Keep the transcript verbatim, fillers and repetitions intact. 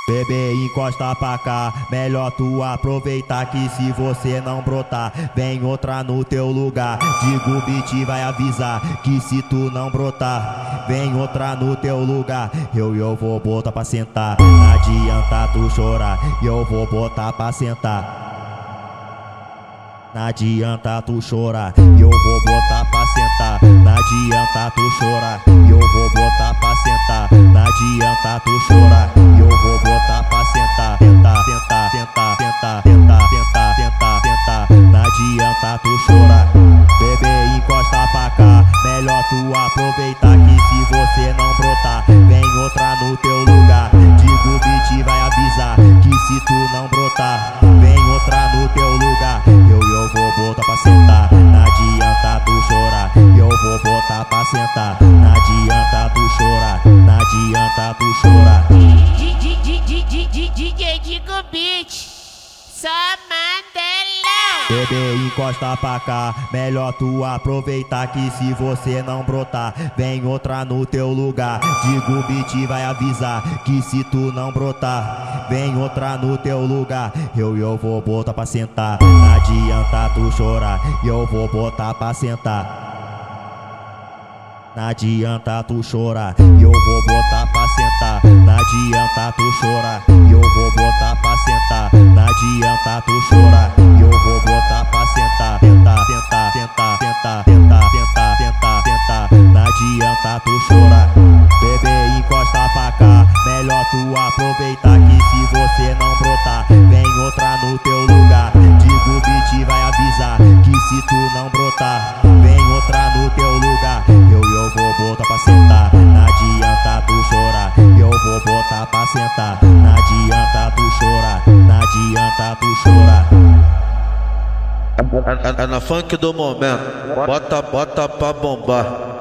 Bebê, encosta pra cá, melhor tu aproveitar que se você não brotar, vem outra no teu lugar. Digo, o beat vai avisar que se tu não brotar, vem outra no teu lugar. Eu eu vou botar pra sentar, não adianta tu chorar, eu vou botar pra sentar. Não adianta tu chorar, eu vou botar pra sentar. Não adianta tu chorar, eu vou botar pra sentar. Não adianta tu chorar, eu vou botar pra sentar. Tentar, tentar, tentar, tentar, tentar, tentar, tentar, tentar. Não adianta tu chorar. Bebê, encosta pra cá, melhor tu aproveitar que se você não brotar, vem outra no teu lugar. Digo, o beat vai avisar que se tu não brotar, vem outra no teu lugar. Eu eu vou botar pra sentar, não adianta tu chorar, eu vou botar pra sentar. Não adianta tu chorar, não adianta tu chorar. D J Digo Beat, só Mandelão. Bebê, encosta pra cá, melhor tu aproveitar que se você não brotar, vem outra no teu lugar. Digo, o beat vai avisar que se tu não brotar, vem outra no teu lugar. Eu eu vou botar pra sentar, não adianta tu chorar, eu vou botar pra sentar. Não adianta tu chorar, eu vou botar pra sentar. Não adianta tu chorar, eu vou botar pra sentar. Não adianta tu chorar, eu vou botar pra sentar. Tentar, tentar, tentar, tentar, tentar, tentar, tentar, tentar. Não adianta tu chorar. Bebê, encosta pra cá, melhor tu aproveitar que se você não brotar, vem outra no teu lugar. Digo, o beat vai avisar que se tu não brotar, vem outra no teu lugar. Eu eu vou botar pra sentar, não adianta tu chorar, eu vou botar pra sentar. Não adianta tu chorar, não adianta tu chorar. É, é, é na funk do momento, bota, bota pra bombar.